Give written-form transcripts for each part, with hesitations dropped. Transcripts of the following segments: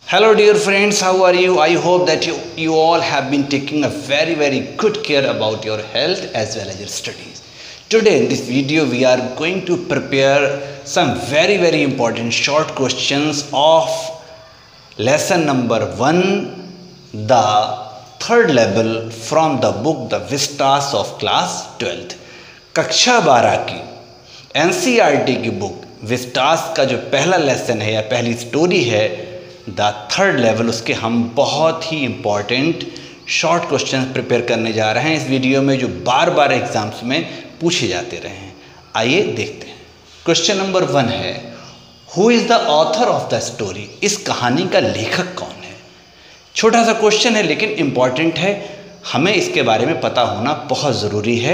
Hello dear friends, how are you? I hope that you all have been taking a very good care about your health as well as your studies. Today in this video we are going to prepare some very important short questions of lesson number 1, the third level from the book The Vistas of class 12th. कक्षा 12 की NCERT की book Vistas का जो पहला lesson है या पहली story है द थर्ड लेवल, उसके हम बहुत ही इम्पॉर्टेंट शॉर्ट क्वेश्चन प्रिपेयर करने जा रहे हैं इस वीडियो में, जो बार एग्जाम्स में पूछे जाते रहे हैं। आइए देखते हैं। क्वेश्चन नंबर 1 है, who is the author of the story? इस कहानी का लेखक कौन है? छोटा सा क्वेश्चन है लेकिन इम्पॉर्टेंट है, हमें इसके बारे में पता होना बहुत ज़रूरी है।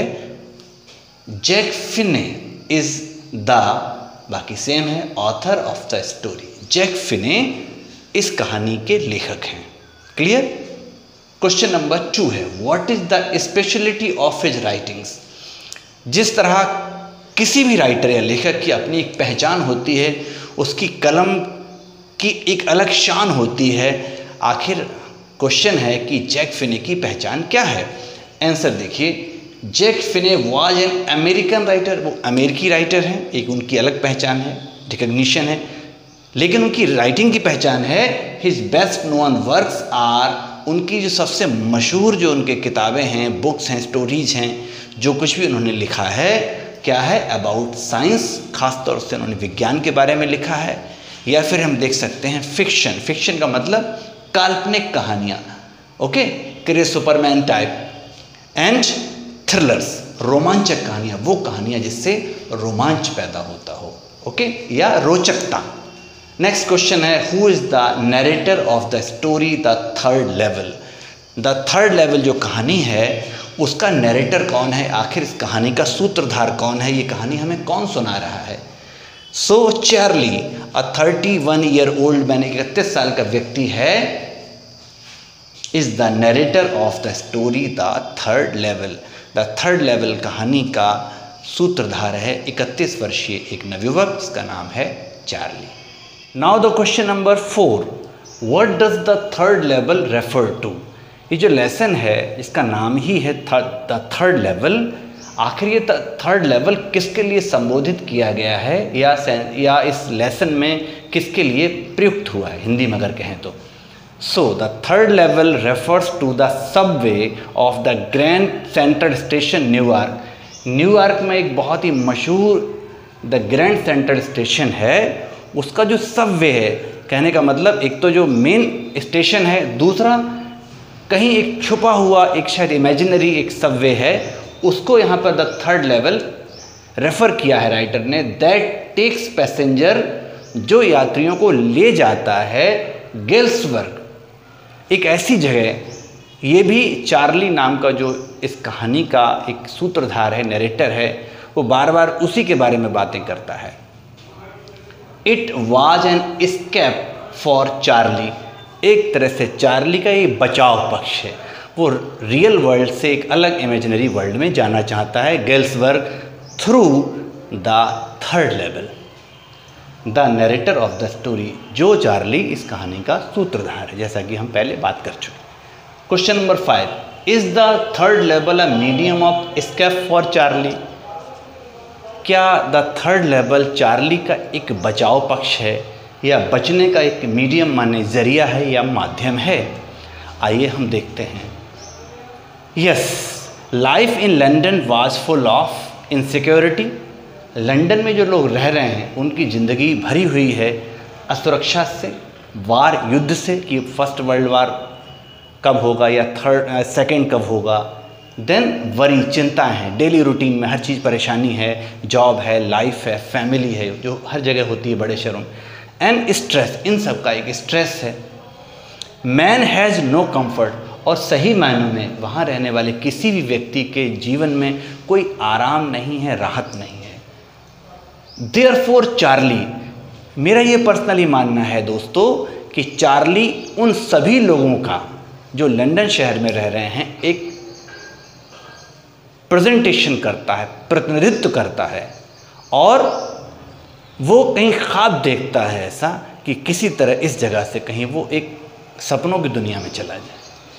जैक फिने इज़ द, बाकी सेम है, author of the story. Jack Finney इस कहानी के लेखक हैं। क्लियर? क्वेश्चन नंबर 2 है, what is the speciality of his writings? जिस तरह किसी भी राइटर या लेखक की अपनी एक पहचान होती है, उसकी कलम की एक अलग शान होती है, आखिर क्वेश्चन है कि जैक फिने की पहचान क्या है? आंसर देखिए, Jack Finney was an American writer. वो अमेरिकी राइटर हैं, एक उनकी अलग पहचान है, रिकग्निशन है, लेकिन उनकी राइटिंग की पहचान है his best known works are, उनकी जो सबसे मशहूर जो उनके किताबें हैं, बुक्स हैं, स्टोरीज हैं, जो कुछ भी उन्होंने लिखा है, क्या है? अबाउट साइंस, खासतौर से उन्होंने विज्ञान के बारे में लिखा है। या फिर हम देख सकते हैं फिक्शन। फिक्शन का मतलब काल्पनिक कहानियाँ, okay, Chris Superman type, and thrillers, रोमांचक कहानियाँ, वो कहानियाँ जिससे रोमांच पैदा होता हो, ओके, या रोचकता। नेक्स्ट क्वेश्चन है, who is the narrator of the story the third level? The third level जो कहानी है उसका नरेटर कौन है? आखिर इस कहानी का सूत्रधार कौन है? ये कहानी हमें कौन सुना रहा है? So Charlie, a 31 year old man, 31 साल का व्यक्ति है, is the narrator of the story the third level. The third level कहानी का सूत्रधार है 31 वर्षीय एक नवयुवक, जिसका नाम है Charlie. Now the question number 4, what does the third level refer to? ये जो लेसन है इसका नाम ही है द थर्ड लेवल। आखिर ये थर्ड लेवल किसके लिए संबोधित किया गया है या इस लेसन में किसके लिए प्रयुक्त हुआ है, हिंदी में अगर कहें तो? So the third level refers to the subway of the Grand Central Station New York. New York में एक बहुत ही मशहूर द ग्रैंड सेंट्रल स्टेशन है, उसका जो सबवे है, कहने का मतलब एक तो जो मेन स्टेशन है, दूसरा कहीं एक छुपा हुआ एक शायद इमेजिनरी एक सबवे है, उसको यहाँ पर द थर्ड लेवल रेफ़र किया है राइटर ने। दैट टेक्स पैसेंजर, जो यात्रियों को ले जाता है गेल्सबर्ग, एक ऐसी जगह। ये भी चार्ली नाम का जो इस कहानी का एक सूत्रधार है, नरेटर है, वो बार उसी के बारे में बातें करता है। It was an escape for Charlie, एक तरह से चार्ली का ये बचाव पक्ष है। वो रियल वर्ल्ड से एक अलग इमेजिनरी वर्ल्ड में जाना चाहता है, Galesburg, through the third level. The narrator of the story, जो चार्ली इस कहानी का सूत्रधार है, जैसा कि हम पहले बात कर चुके। Question number 5, is the third level a medium of escape for Charlie? क्या द थर्ड लेवल चार्ली का एक बचाव पक्ष है या बचने का एक मीडियम माने ज़रिया है या माध्यम है? आइए हम देखते हैं। Yes, life in London was full of insecurity. London में जो लोग रह रहे हैं उनकी ज़िंदगी भरी हुई है असुरक्षा से, वार, युद्ध से, कि फर्स्ट वर्ल्ड वार कब होगा या सेकेंड कब होगा। देन वरी, चिंता है, डेली रूटीन में हर चीज़ परेशानी है, जॉब है, लाइफ है, फैमिली है, जो हर जगह होती है बड़े शहरों में, एंड स्ट्रेस, इन सब का एक स्ट्रेस है। मैन हैज़ नो कंफर्ट, और सही मायनों में वहाँ रहने वाले किसी भी व्यक्ति के जीवन में कोई आराम नहीं है, राहत नहीं है। देयरफॉर चार्ली, मेरा ये पर्सनली मानना है दोस्तों कि चार्ली उन सभी लोगों का जो लंदन शहर में रह रहे हैं एक प्रेजेंटेशन करता है, प्रतिनिधित्व करता है, और वो कहीं ख्वाब देखता है ऐसा कि किसी तरह इस जगह से कहीं वो एक सपनों की दुनिया में चला जाए।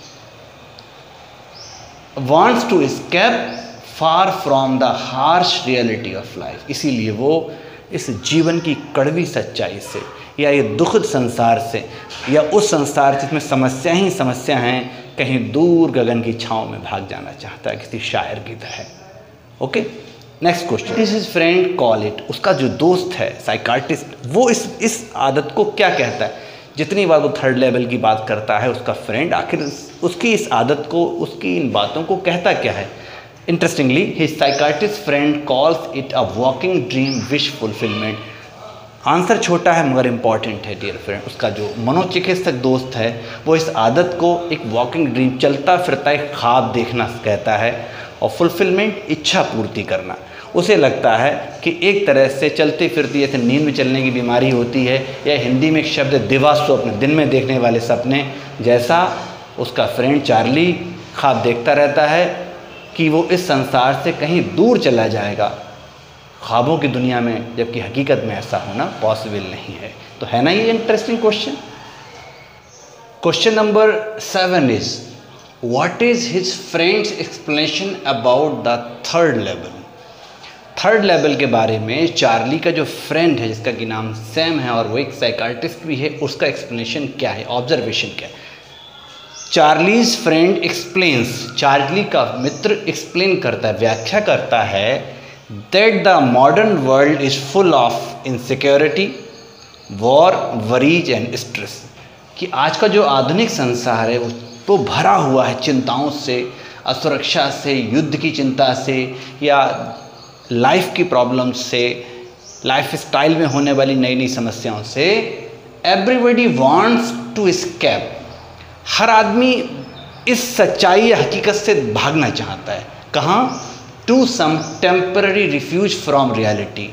Wants to escape far from the harsh reality of life, इसीलिए वो इस जीवन की कड़वी सच्चाई से या ये दुखद संसार से या उस संसार जिसमें समस्या ही समस्या हैं, कहीं दूर गगन की छाँव में भाग जाना चाहता है, किसी शायर की तरह। Okay, next question. This is friend call it, उसका जो दोस्त है साइकार्टिस्ट, वो इस आदत को क्या कहता है? जितनी बार वो थर्ड लेवल की बात करता है, उसका फ्रेंड आखिर उसकी इस आदत को, उसकी इन बातों को कहता क्या है? Interestingly, his psychiatrist friend calls it a walking dream wish fulfilment. Answer छोटा है मगर इम्पॉर्टेंट है डियर फ्रेंड। उसका जो मनोचिकित्सक दोस्त है वो इस आदत को एक वॉकिंग ड्रीम, चलता फिरता एक ख्वाब देखना कहता है, और फुलफिलमेंट इच्छा पूर्ति करना। उसे लगता है कि एक तरह से चलती फिरती जैसे नींद में चलने की बीमारी होती है, या हिंदी में एक शब्द दिवा स्वप्न, दिन में देखने वाले सपने, जैसा उसका फ्रेंड चार्ली ख्वाब देखता रहता है कि वो इस संसार से कहीं दूर चला जाएगा ख्वाबों की दुनिया में, जबकि हकीकत में ऐसा होना पॉसिबल नहीं है। तो है ना ये interesting question. Question number 7 is what is his friend's explanation about the third level. Third level के बारे में चार्ली का जो फ्रेंड है, जिसका कि नाम सैम है और वो एक साइकार्टिस्ट भी है, उसका एक्सप्लेनेशन क्या है, ऑब्जर्वेशन क्या है? चार्लीज फ्रेंड एक्सप्लेन्स, चार्ली का मित्र एक्सप्लेन करता है, व्याख्या करता है, that the modern world is full of insecurity, war, worries and stress, कि आज का जो आधुनिक संसार है वो भरा हुआ है चिंताओं से, असुरक्षा से, युद्ध की चिंता से, या लाइफ की प्रॉब्लम्स से, लाइफ स्टाइल में होने वाली नई नई समस्याओं से। एवरीबडी वांट्स टू एस्केप, हर आदमी इस सच्चाई या हकीकत से भागना चाहता है। कहाँ? To some temporary refuge from reality,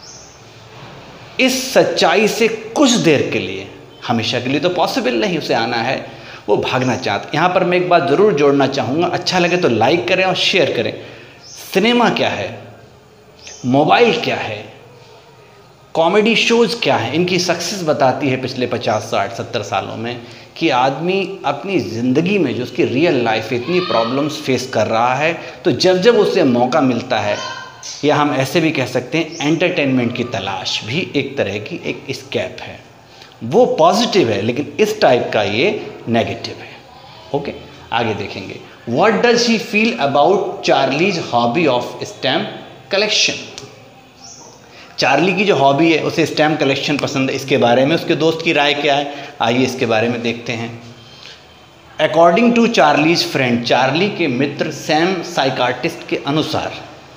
इस सच्चाई से कुछ देर के लिए, हमेशा के लिए तो पॉसिबल नहीं उसे आना है, वो भागना चाहता। यहाँ पर मैं एक बात ज़रूर जोड़ना चाहूँगा, अच्छा लगे तो लाइक करें और शेयर करें। सिनेमा क्या है, मोबाइल क्या है, कॉमेडी शोज़ क्या है, इनकी सक्सेस बताती है पिछले 50, 60, 70 सालों में कि आदमी अपनी ज़िंदगी में जो उसकी रियल लाइफ इतनी प्रॉब्लम्स फेस कर रहा है, तो जब जब उसे मौका मिलता है, या हम ऐसे भी कह सकते हैं एंटरटेनमेंट की तलाश भी एक तरह की एक एस्केप है। वो पॉजिटिव है, लेकिन इस टाइप का ये नेगेटिव है। ओके, आगे देखेंगे। What does he feel about Charlie's hobby of stamp collection. Charlie की जो हॉबी है, उसे स्टैम्प कलेक्शन पसंद है, इसके बारे में उसके दोस्त की राय क्या है, आइए इसके बारे में देखते हैं। According to Charlie's friend, Charlie के मित्र सैम साइकार्टिस्ट के अनुसार,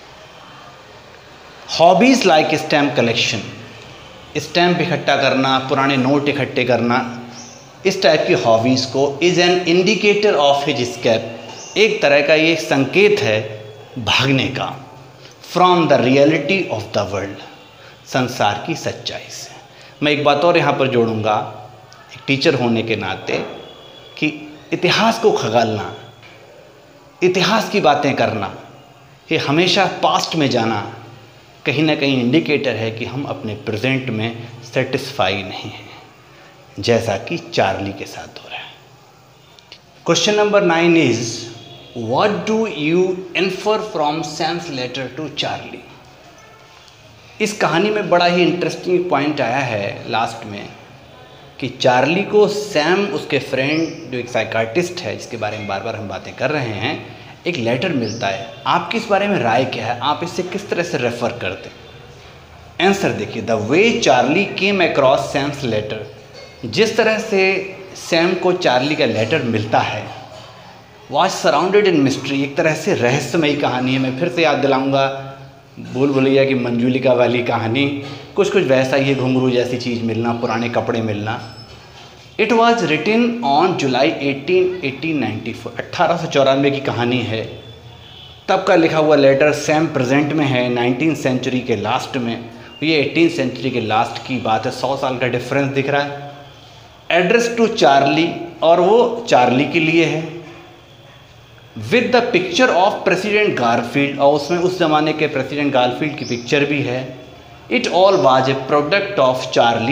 hobbies like stamp collection, stamp इकट्ठा करना, पुराने नोट इकट्ठे करना, इस टाइप की हॉबीज़ को is an indicator of his escape, एक तरह का ये संकेत है भागने का, from the reality of the world, संसार की सच्चाई से। मैं एक बात और यहाँ पर जोड़ूंगा, एक टीचर होने के नाते, कि इतिहास को खगालना, इतिहास की बातें करना, ये हमेशा पास्ट में जाना कहीं ना कहीं इंडिकेटर है कि हम अपने प्रेजेंट में सेटिस्फाई नहीं हैं, जैसा कि चार्ली के साथ हो रहा है। Question number 9 is what do you infer from Sam's letter to Charlie. इस कहानी में बड़ा ही इंटरेस्टिंग पॉइंट आया है लास्ट में, कि चार्ली को सैम, उसके फ्रेंड जो एक साइकार्टिस्ट है जिसके बारे में बार बार हम बातें कर रहे हैं, एक लेटर मिलता है। आपकी इस बारे में राय क्या है, आप इससे किस तरह से रेफर करते हैं? आंसर देखिए। The way Charlie came across Sam's letter, जिस तरह से सैम को चार्ली का लेटर मिलता है, वॉज सराउंडेड इन मिस्ट्री, एक तरह से रहस्यमयी कहानी है। मैं फिर से याद दिलाऊंगा भूल भुलैया की मंजूलिका वाली कहानी, कुछ कुछ वैसा ही है, घुंघरू जैसी चीज़ मिलना, पुराने कपड़े मिलना। It was written on July 1894, 1894 की कहानी है। तब का लिखा हुआ लेटर सैम प्रेजेंट में है 19th सेंचुरी के लास्ट में, ये 18th सेंचुरी के लास्ट की बात है, 100 साल का डिफरेंस दिख रहा है। एड्रेस टू चार्ली, और वो चार्ली के लिए है, with the picture of President Garfield, और उसमें उस ज़माने के प्रेसिडेंट गारफील्ड की पिक्चर भी है। It all was a product of Charlie's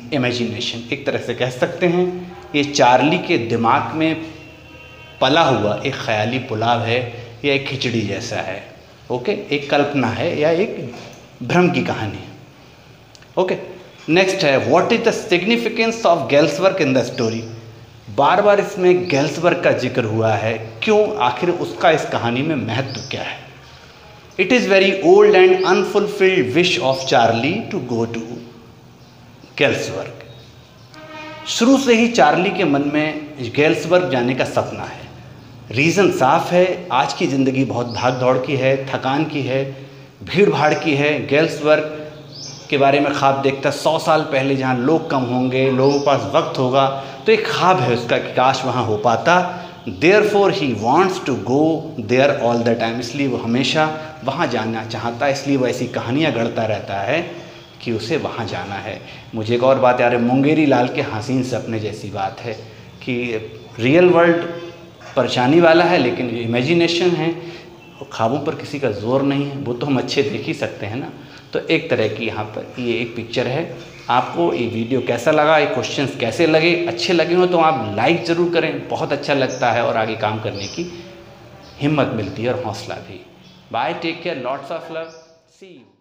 imagination, एक तरह से कह सकते हैं ये चार्ली के दिमाग में पला हुआ एक ख्याली पुलाव है या एक खिचड़ी जैसा है। ओके, एक कल्पना है या एक भ्रम की कहानी। ओके, नेक्स्ट है what is the significance of Galesburg in the story. बार बार इसमें गेल्सवर्ग का जिक्र हुआ है, क्यों, आखिर उसका इस कहानी में महत्व क्या है। It is very old and unfulfilled wish of Charlie to go to Galesburg. शुरू से ही चार्ली के मन में गेल्सवर्ग जाने का सपना है। रीज़न साफ है, आज की ज़िंदगी बहुत भाग दौड़ की है, थकान की है, भीड़ भाड़ की है। गेल्सवर्ग के बारे में ख्वाब देखता 100 साल पहले, जहाँ लोग कम होंगे, लोगों के पास वक्त होगा, तो एक ख्वाब है उसका कि काश वहाँ हो पाता। Therefore he wants to go there all the time, इसलिए वो हमेशा वहाँ जाना चाहता है, इसलिए वो ऐसी कहानियाँ गढ़ता रहता है कि उसे वहाँ जाना है। मुझे एक और बात याद है, मुंगेरी लाल के हसीन सपने जैसी बात है कि रियल वर्ल्ड परेशानी वाला है, लेकिन इमेजिनेशन है, ख्वाबों पर किसी का जोर नहीं है, वो तो हम अच्छे देख ही सकते हैं ना। तो एक तरह की यहाँ पर ये एक पिक्चर है। आपको ये वीडियो कैसा लगा, ये क्वेश्चंस कैसे लगे, अच्छे लगे हो तो आप लाइक ज़रूर करें, बहुत अच्छा लगता है और आगे काम करने की हिम्मत मिलती है और हौसला भी। Bye, take care, lots of love, see you.